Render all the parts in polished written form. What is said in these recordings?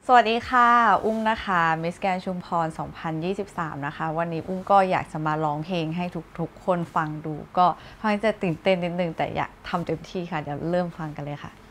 สวัสดีค่ะอุ้มนะคะมิสแกรนชุมพร2023นะคะวันนี้อุ้มก็อยากจะมาร้องเพลงให้ทุกๆคนฟังดูก็ค่อนข้างจะตื่นเต้นนิดนึงแต่อยากทำเต็มที่ค่ะเดี๋ยวเริ่มฟังกันเลยค่ะ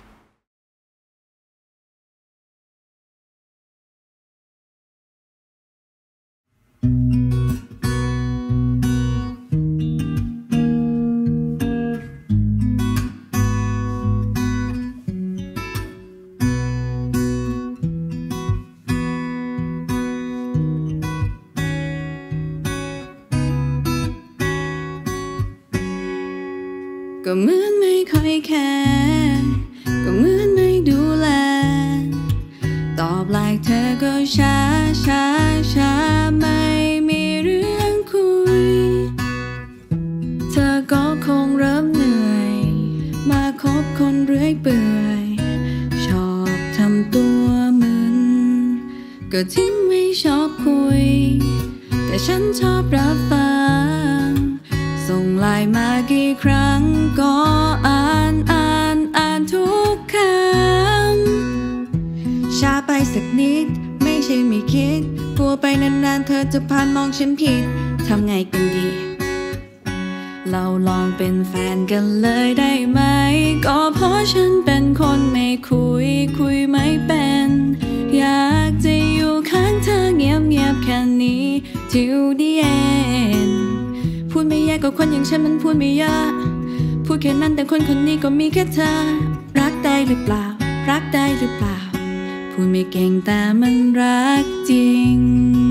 ก็เหมือนไม่ค่อยแคร์ก็เหมือนไม่ดูแลตอบไลน์เธอก็ช้าไม่มีเรื่องคุยเธอก็คงเริ่มเหนื่อยมาคบคนเรื่อยเปื่อยชอบทำตัวมึนก็ที่ไม่ชอบคุยแต่ฉันชอบรับฟังส่งไลน์มากี่ครั้งก็อ่านทุกคำช้าไปสักนิดไม่ใช่ไม่คิดกลัวไปนานๆเธอจะพานมองฉันผิดทำไงกันดีเราลองเป็นแฟนกันเลยได้ไหมก็เพราะฉันเป็นคนไม่คุยไม่เป็นอยากจะอยู่ข้างเธอเงียบแค่นี้ till the endพูดไม่แย่ก็คนอย่างฉันมันพูดไม่เยอะพูดแค่นั้นแต่คนนี้ก็มีแค่เธอรักได้หรือเปล่ารักได้หรือเปล่าพูดไม่เก่งแต่มันรักจริง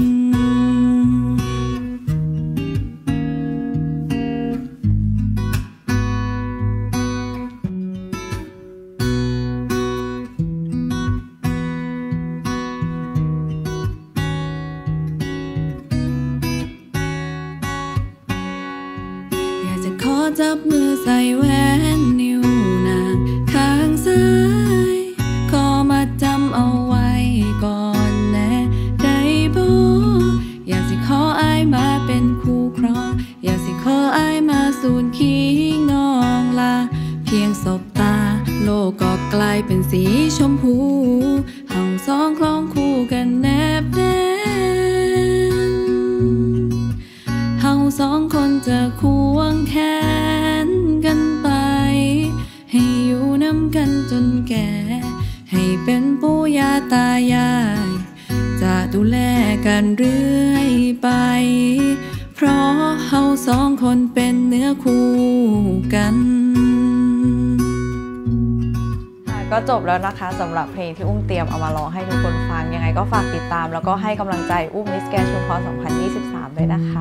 ขอจับมือใส่แหวนนิ้วนางข้างซ้ายขอมาจำเอาไว้ก่อนแน่ได้บ่อยากสิขออายมาเป็นคู่ครองอยากสิขออายมาสูนคิงน้องละเพียงสบตาโลกก็กลายเป็นสีชมพูเฮาสองคล้องคู่กันแนบแน่นเฮาสองคนจะควงแขนกันไปให้อยู่นำกันจนแก่ให้เป็นปู่ย่าตายายจะดูแลกันเรื่อยไปเพราะเฮาสองคนเป็นเนื้อคู่กันก็จบแล้วนะคะสำหรับเพลงที่อุ้มเตรียมเอามาร้องให้ทุกคนฟังยังไงก็ฝากติดตามแล้วก็ให้กำลังใจอุ้มมิสแกรนชุมพร2023ด้วยนะคะ